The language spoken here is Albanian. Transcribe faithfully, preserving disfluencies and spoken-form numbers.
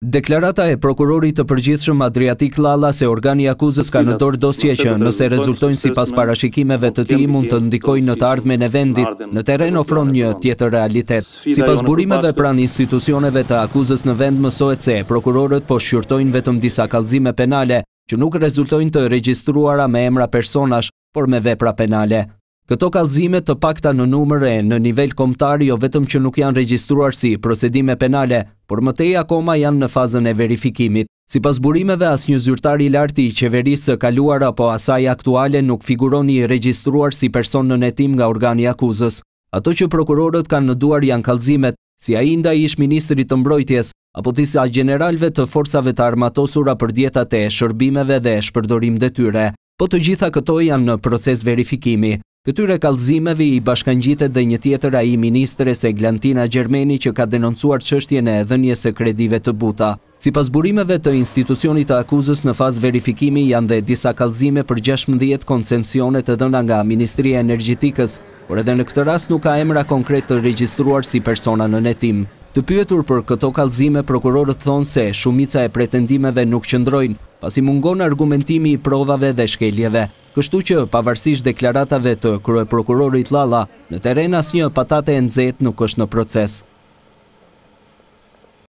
Deklarata e prokurorit të përgjithshëm Adriatik Llalla se organi i akuzës ka në dorë dosje që nëse rezultojnë sipas parashikimeve të tij mund të ndikojnë në të ardhmen e vendit, në terren ofron një tjetër realitet. Sipas burimeve pranë institucioneve të akuzës në vend mësohet se prokurorët po shqyrtojnë vetëm disa kallëzime penale që nuk rezultojnë të regjistruara me emra personash, por me vepra penale. Këto kallëzime të pakta në numër e në nivel kombëtar jo vetëm që nuk janë regjistruar si procedime penale, por mëtej akoma janë në fazën e verifikimit. Sipas burimeve, asnjë zyrtar i lartë i qeverisë së kaluar apo asaj aktuale nuk figuron i regjistruar si person në hetim nga organi i akuzës. Ato që prokurorët kanë në duar janë kallëzimet, si ai ndaj ish-ministrit të mbrojtjes, apo disa gjeneralëve të forcave të armatosura për dietat e shërbimeve dhe shpërdorim detyre. Po të gjitha këto janë në proces verifikimi. Këtyre kallëzimeve i bashkangjitet dhe një tjetër ai ministres Eglantina Gjermeni që ka denoncuar çështjen e dhënies së kredive të buta. Sipas burimeve të institucionit të akuzës në fazë verifikimi janë dhe disa kallëzime për gjashtëdhjetë koncesione të dhëna nga Ministria e Energjetikës, por edhe në këtë rast nuk ka emra konkret të regjistruar si persona në hetim. Të pyetur për këto kallëzime, prokurorët thonë se shumica e pretendimeve nuk qëndrojnë, pasi mungon argumentimi i provave dhe shkeljeve. Kështu që pavarësisht deklaratave të kryeprokurorit Llalla, në terren asnjë patate e nxehtë nuk është në proces.